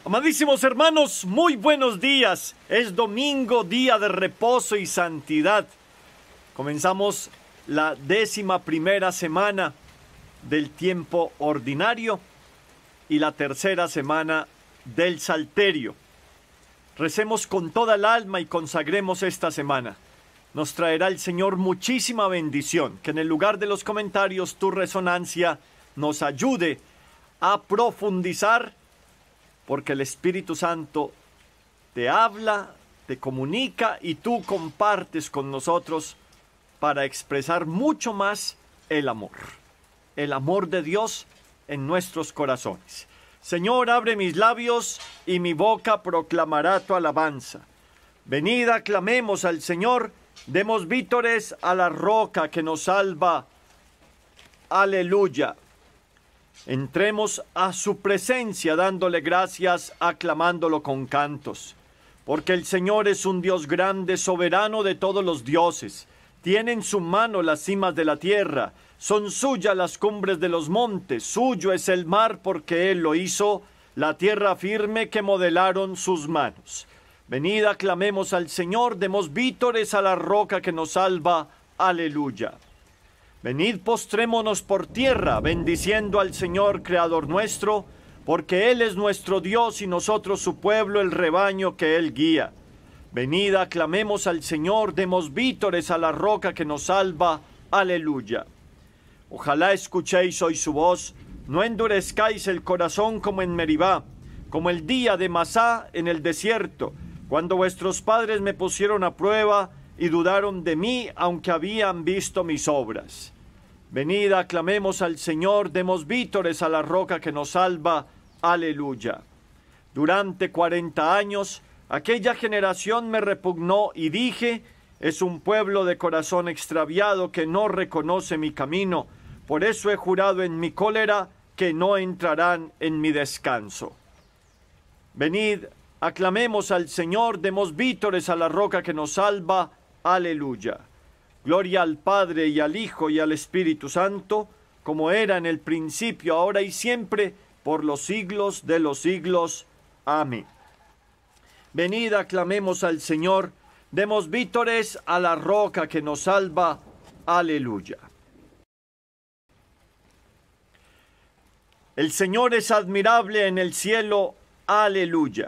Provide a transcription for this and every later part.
Amadísimos hermanos, muy buenos días. Es domingo, día de reposo y santidad. Comenzamos la 11ª semana del tiempo ordinario y la 3ª semana del Salterio. Recemos con toda el alma y consagremos esta semana. Nos traerá el Señor muchísima bendición. Que en el lugar de los comentarios tu resonancia nos ayude a profundizar, porque el Espíritu Santo te habla, te comunica y tú compartes con nosotros para expresar mucho más el amor de Dios en nuestros corazones. Señor, abre mis labios y mi boca proclamará tu alabanza. Venid, aclamemos al Señor, demos vítores a la roca que nos salva. Aleluya. Entremos a su presencia dándole gracias, aclamándolo con cantos. Porque el Señor es un Dios grande, soberano de todos los dioses. Tiene en su mano las cimas de la tierra. Son suyas las cumbres de los montes. Suyo es el mar porque Él lo hizo, la tierra firme que modelaron sus manos. Venid, aclamemos al Señor, demos vítores a la roca que nos salva. Aleluya. Venid, postrémonos por tierra, bendiciendo al Señor, Creador nuestro, porque Él es nuestro Dios y nosotros su pueblo, el rebaño que Él guía. Venid, aclamemos al Señor, demos vítores a la roca que nos salva. Aleluya. Ojalá escuchéis hoy su voz, no endurezcáis el corazón como en Meribá, como el día de Masá en el desierto, cuando vuestros padres me pusieron a prueba y dudaron de mí, aunque habían visto mis obras. Venid, aclamemos al Señor, demos vítores a la roca que nos salva. Aleluya. Durante 40 años, aquella generación me repugnó y dije, es un pueblo de corazón extraviado que no reconoce mi camino. Por eso he jurado en mi cólera que no entrarán en mi descanso. Venid, aclamemos al Señor, demos vítores a la roca que nos salva. Aleluya. Gloria al Padre y al Hijo y al Espíritu Santo, como era en el principio, ahora y siempre, por los siglos de los siglos. Amén. Venid, aclamemos al Señor, demos vítores a la roca que nos salva. Aleluya. El Señor es admirable en el cielo. Aleluya.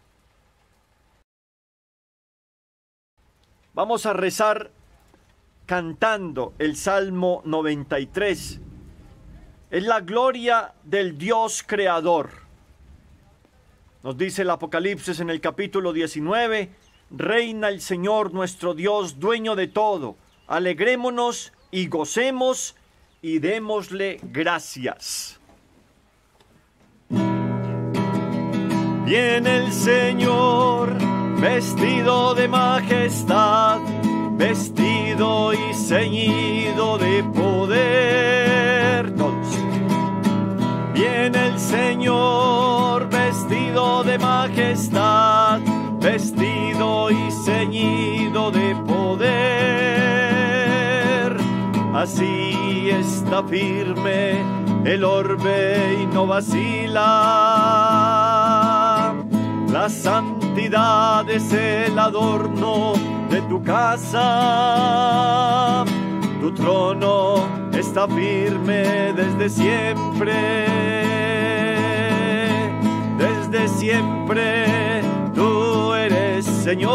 Vamos a rezar cantando el Salmo 93. Es la gloria del Dios Creador. Nos dice el Apocalipsis en el capítulo 19, reina el Señor nuestro Dios, dueño de todo. Alegrémonos y gocemos y démosle gracias. Viene el Señor, vestido de majestad, vestido y ceñido de poder. Todos. Viene el Señor, vestido de majestad, vestido y ceñido de poder. Así está firme el orbe y no vacila. La santidad es el adorno de tu casa. Tu trono está firme desde siempre. Desde siempre tú eres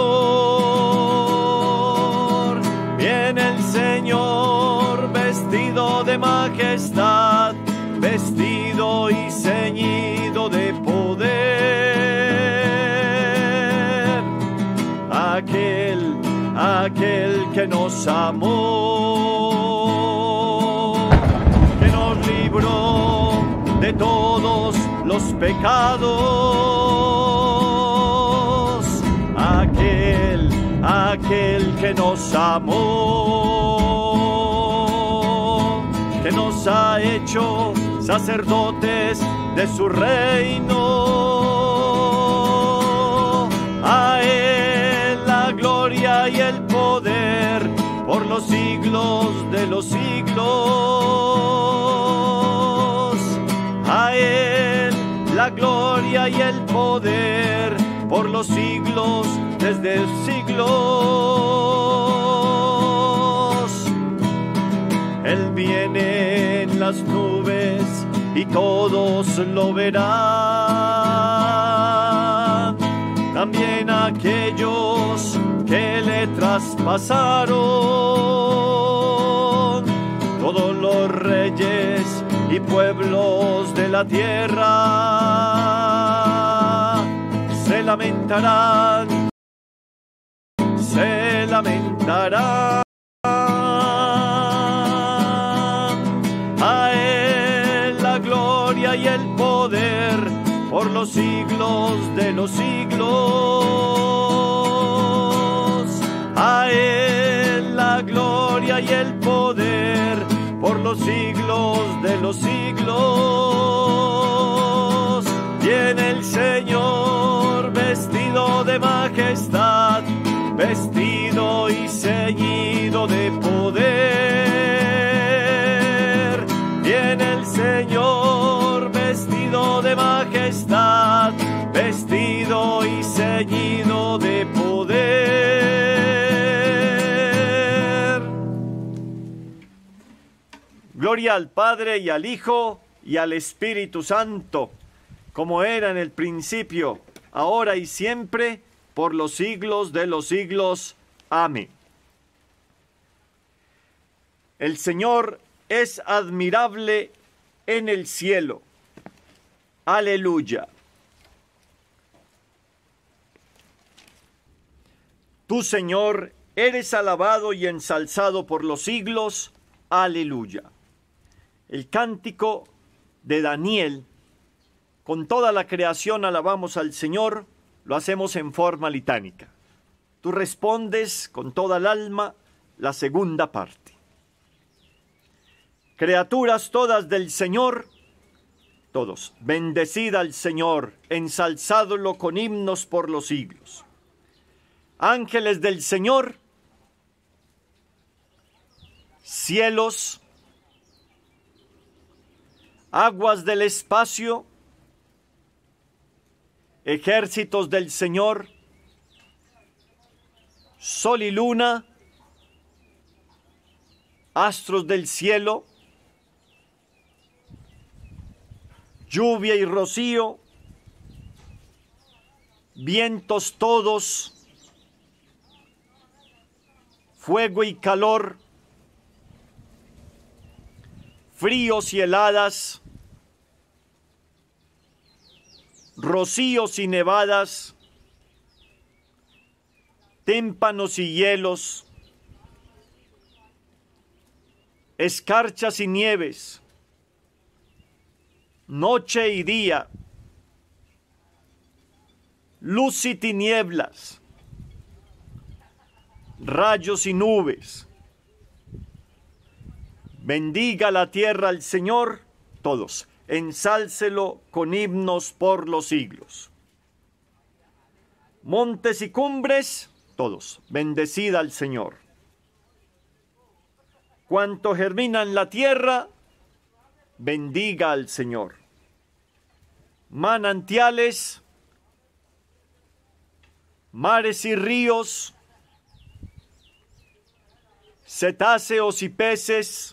Señor. Viene el Señor vestido de majestad, vestido y ceñido de poder. Aquel que nos amó, que nos libró de todos los pecados. Aquel que nos amó, que nos ha hecho sacerdotes de su reino. A Él la gloria y el poder por los siglos de los siglos. A Él la gloria y el poder por los siglos, desde siglos. Él viene en las nubes y todos lo verán, también aquellos que le traspasaron, todos los reyes y pueblos de la tierra se lamentarán, se lamentarán. A él la gloria y el poder por los siglos de los siglos. A él la gloria y el poder por los siglos de los siglos. Viene el Señor vestido de majestad, vestido y ceñido de poder. Viene el Señor vestido de majestad, vestido y ceñido de poder. Gloria al Padre y al Hijo y al Espíritu Santo, como era en el principio, ahora y siempre, por los siglos de los siglos. Amén. El Señor es admirable en el cielo. Aleluya. Tú, Señor, eres alabado y ensalzado por los siglos. Aleluya. El cántico de Daniel, con toda la creación alabamos al Señor, lo hacemos en forma litánica. Tú respondes con toda el alma la segunda parte. Criaturas todas del Señor, todos, bendecid al Señor, ensalzadlo con himnos por los siglos. Ángeles del Señor, cielos, aguas del espacio, ejércitos del Señor, sol y luna, astros del cielo, lluvia y rocío, vientos todos, fuego y calor, fríos y heladas, rocíos y nevadas, témpanos y hielos, escarchas y nieves, noche y día, luz y tinieblas, rayos y nubes. Bendiga la tierra al Señor, todos, ensálcelo con himnos por los siglos. Montes y cumbres, todos, bendecid al Señor. Cuanto germina en la tierra, bendiga al Señor. Manantiales, mares y ríos, cetáceos y peces,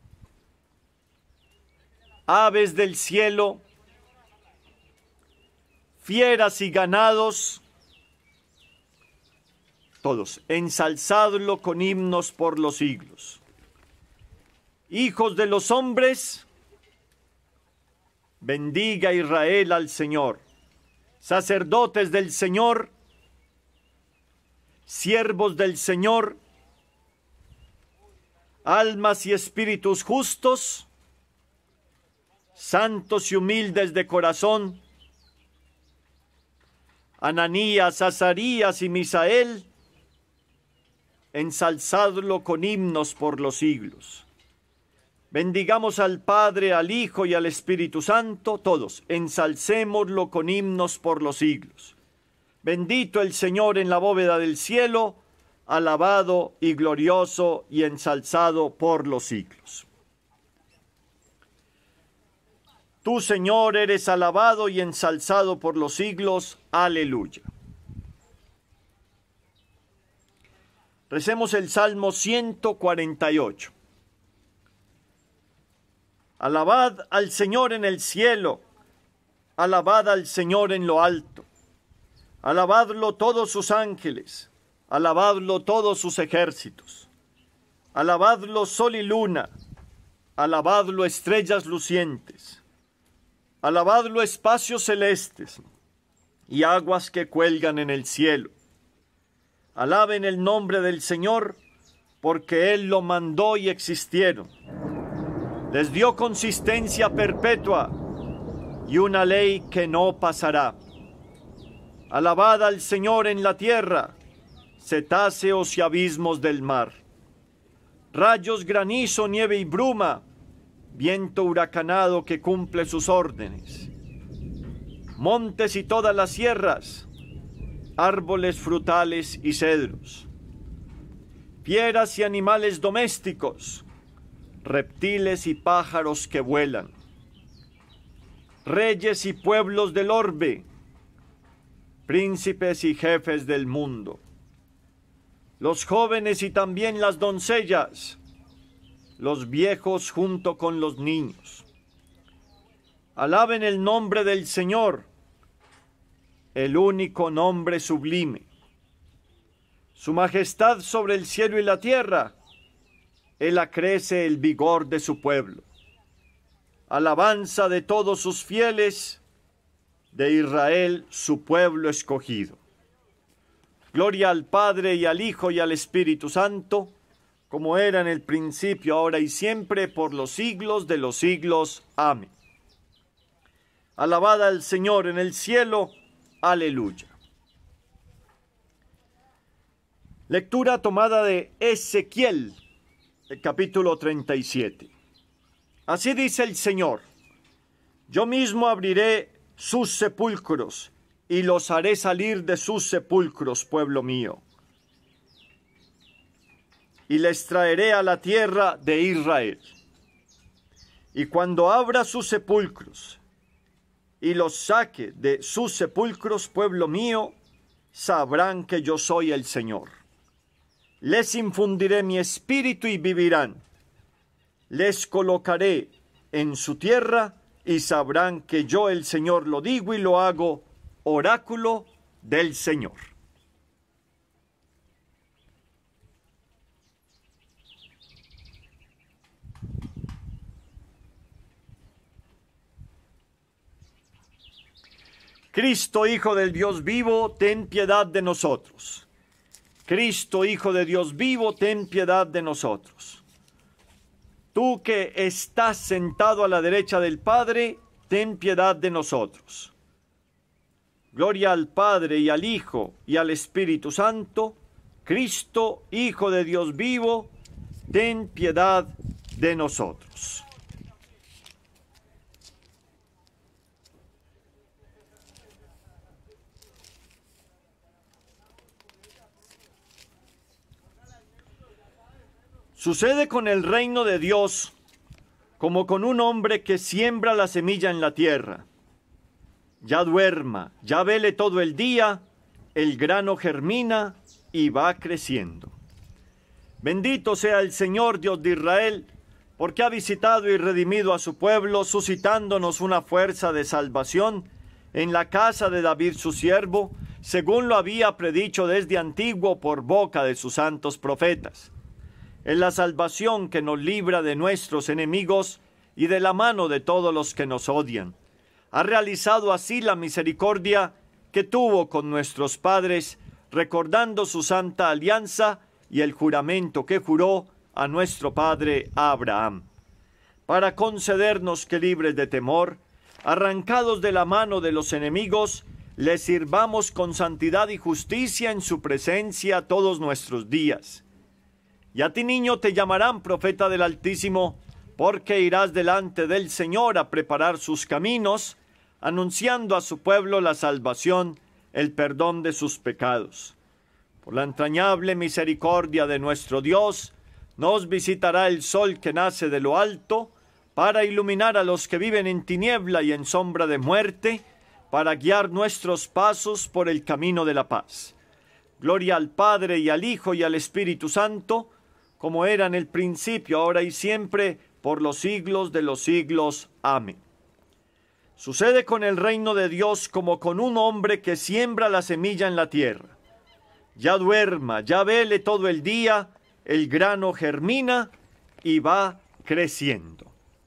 aves del cielo, fieras y ganados, todos, ensalzadlo con himnos por los siglos. Hijos de los hombres, bendiga Israel al Señor. Sacerdotes del Señor, siervos del Señor, almas y espíritus justos, santos y humildes de corazón, Ananías, Azarías y Misael, ensalzadlo con himnos por los siglos. Bendigamos al Padre, al Hijo y al Espíritu Santo, todos, ensalcémoslo con himnos por los siglos. Bendito el Señor en la bóveda del cielo, alabado y glorioso y ensalzado por los siglos. Tú, Señor, eres alabado y ensalzado por los siglos. Aleluya. Recemos el Salmo 148. Alabad al Señor en el cielo, alabad al Señor en lo alto, alabadlo todos sus ángeles, alabadlo todos sus ejércitos, alabadlo sol y luna, alabadlo estrellas lucientes, alabadlo espacios celestes y aguas que cuelgan en el cielo. Alaben el nombre del Señor, porque Él lo mandó y existieron. Les dio consistencia perpetua y una ley que no pasará. Alabad al Señor en la tierra, cetáceos y abismos del mar. Rayos, granizo, nieve y bruma, viento huracanado que cumple sus órdenes. Montes y todas las sierras, árboles frutales y cedros. Fieras y animales domésticos, reptiles y pájaros que vuelan, reyes y pueblos del orbe, príncipes y jefes del mundo, los jóvenes y también las doncellas, los viejos junto con los niños. Alaben el nombre del Señor, el único nombre sublime. Su majestad sobre el cielo y la tierra, Él acrece el vigor de su pueblo. Alabanza de todos sus fieles, de Israel su pueblo escogido. Gloria al Padre y al Hijo y al Espíritu Santo, como era en el principio, ahora y siempre, por los siglos de los siglos. Amén. Alabad al Señor en el cielo. Aleluya. Lectura tomada de Ezequiel, el capítulo 37. Así dice el Señor: yo mismo abriré sus sepulcros y los haré salir de sus sepulcros, pueblo mío, y les traeré a la tierra de Israel. Y cuando abra sus sepulcros y los saque de sus sepulcros, pueblo mío, sabrán que yo soy el Señor. Les infundiré mi espíritu y vivirán. Les colocaré en su tierra y sabrán que yo el Señor lo digo y lo hago, oráculo del Señor. Cristo, Hijo del Dios vivo, ten piedad de nosotros. Cristo, Hijo de Dios vivo, ten piedad de nosotros. Tú que estás sentado a la derecha del Padre, ten piedad de nosotros. Gloria al Padre y al Hijo y al Espíritu Santo. Cristo, Hijo de Dios vivo, ten piedad de nosotros. Sucede con el reino de Dios como con un hombre que siembra la semilla en la tierra. Ya duerma, ya vele todo el día, el grano germina y va creciendo. Bendito sea el Señor Dios de Israel, porque ha visitado y redimido a su pueblo, suscitándonos una fuerza de salvación en la casa de David su siervo, según lo había predicho desde antiguo por boca de sus santos profetas. En la salvación que nos libra de nuestros enemigos y de la mano de todos los que nos odian. Ha realizado así la misericordia que tuvo con nuestros padres, recordando su santa alianza y el juramento que juró a nuestro padre Abraham, para concedernos que, libres de temor, arrancados de la mano de los enemigos, le sirvamos con santidad y justicia en su presencia todos nuestros días. Y a ti, niño, te llamarán profeta del Altísimo, porque irás delante del Señor a preparar sus caminos, anunciando a su pueblo la salvación, el perdón de sus pecados. Por la entrañable misericordia de nuestro Dios, nos visitará el sol que nace de lo alto, para iluminar a los que viven en tiniebla y en sombra de muerte, para guiar nuestros pasos por el camino de la paz. Gloria al Padre, y al Hijo, y al Espíritu Santo, como era en el principio, ahora y siempre, por los siglos de los siglos. Amén. Sucede con el reino de Dios como con un hombre que siembra la semilla en la tierra. Ya duerma, ya vele todo el día, el grano germina y va creciendo.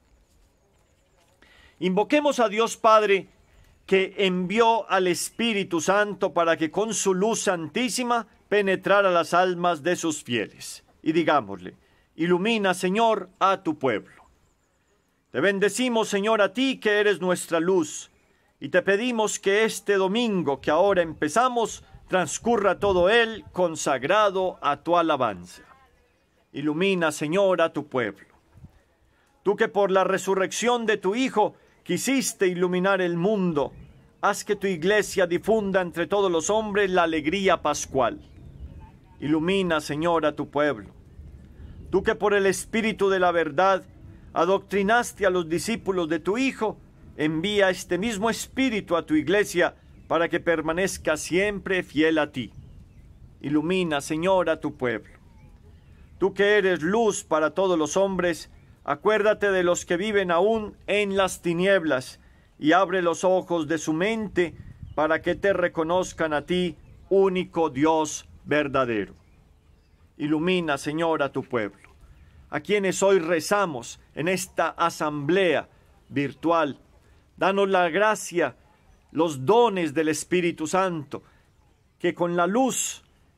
Invoquemos a Dios Padre, que envió al Espíritu Santo para que con su luz santísima penetrara las almas de sus fieles. Y digámosle: ilumina, Señor, a tu pueblo. Te bendecimos, Señor, a ti que eres nuestra luz, y te pedimos que este domingo que ahora empezamos transcurra todo él consagrado a tu alabanza. Ilumina, Señor, a tu pueblo. Tú que por la resurrección de tu Hijo quisiste iluminar el mundo, haz que tu iglesia difunda entre todos los hombres la alegría pascual. Ilumina, Señor, a tu pueblo. Tú que por el Espíritu de la verdad adoctrinaste a los discípulos de tu Hijo, envía este mismo Espíritu a tu iglesia para que permanezca siempre fiel a ti. Ilumina, Señor, a tu pueblo. Tú que eres luz para todos los hombres, acuérdate de los que viven aún en las tinieblas y abre los ojos de su mente para que te reconozcan a ti, único Dios verdadero. Ilumina, Señor, a tu pueblo, a quienes hoy rezamos en esta asamblea virtual. Danos la gracia, los dones del Espíritu Santo, que con la luz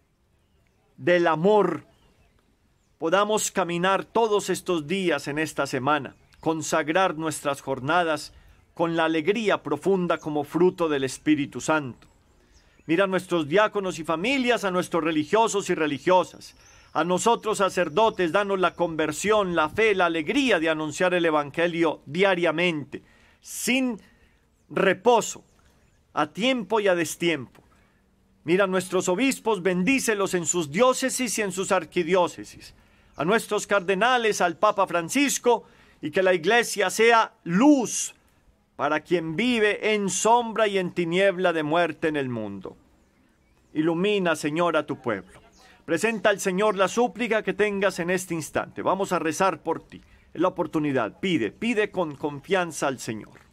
del amor podamos caminar todos estos días en esta semana, consagrar nuestras jornadas con la alegría profunda como fruto del Espíritu Santo. Mira a nuestros diáconos y familias, a nuestros religiosos y religiosas, a nosotros sacerdotes, danos la conversión, la fe, la alegría de anunciar el Evangelio diariamente, sin reposo, a tiempo y a destiempo. Mira a nuestros obispos, bendícelos en sus diócesis y en sus arquidiócesis, a nuestros cardenales, al Papa Francisco, y que la Iglesia sea luz para quien vive en sombra y en tiniebla de muerte en el mundo. Ilumina, Señor, a tu pueblo. Presenta al Señor la súplica que tengas en este instante. Vamos a rezar por ti. Es la oportunidad. Pide con confianza al Señor.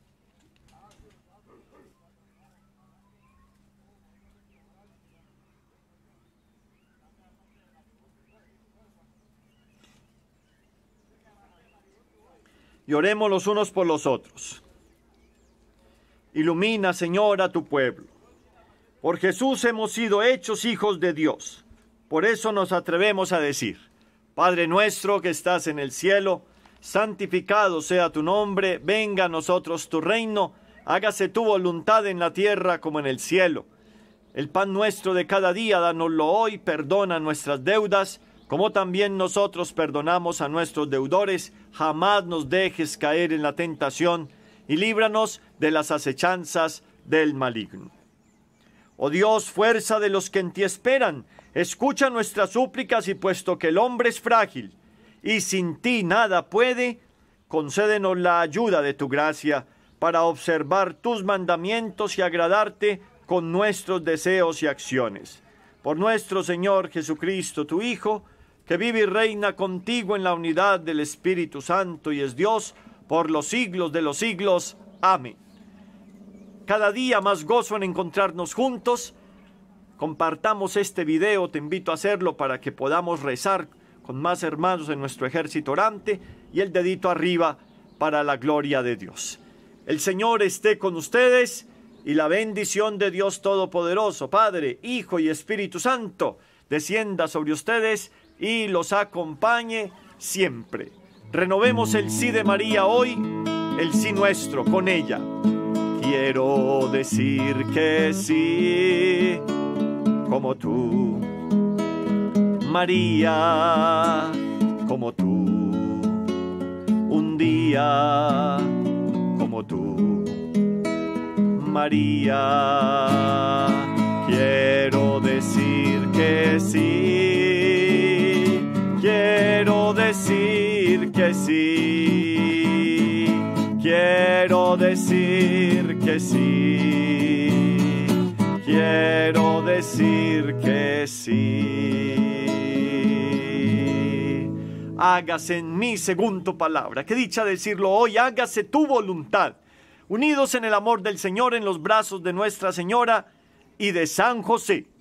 Y oremos los unos por los otros. Ilumina, Señor, a tu pueblo. Por Jesús hemos sido hechos hijos de Dios. Por eso nos atrevemos a decir: Padre nuestro que estás en el cielo, santificado sea tu nombre, venga a nosotros tu reino, hágase tu voluntad en la tierra como en el cielo. El pan nuestro de cada día, dánoslo hoy, perdona nuestras deudas, como también nosotros perdonamos a nuestros deudores. Jamás nos dejes caer en la tentación, y líbranos de las acechanzas del maligno. Oh Dios, fuerza de los que en ti esperan, escucha nuestras súplicas, y puesto que el hombre es frágil, y sin ti nada puede, concédenos la ayuda de tu gracia, para observar tus mandamientos y agradarte con nuestros deseos y acciones. Por nuestro Señor Jesucristo, tu Hijo, que vive y reina contigo en la unidad del Espíritu Santo y es Dios por los siglos de los siglos. Amén. Cada día más gozo en encontrarnos juntos. Compartamos este video, te invito a hacerlo para que podamos rezar con más hermanos en nuestro ejército orante, y el dedito arriba para la gloria de Dios. El Señor esté con ustedes, y la bendición de Dios Todopoderoso, Padre, Hijo y Espíritu Santo, descienda sobre ustedes y los acompañe siempre. Renovemos el sí de María hoy, el sí nuestro con ella. Quiero decir que sí, como tú, María, como tú, un día como tú, María. Quiero decir que sí, quiero decir que sí. Quiero decir que sí, quiero decir que sí. Hágase en mí según tu palabra. Qué dicha decirlo hoy, hágase tu voluntad. Unidos en el amor del Señor, en los brazos de Nuestra Señora y de San José.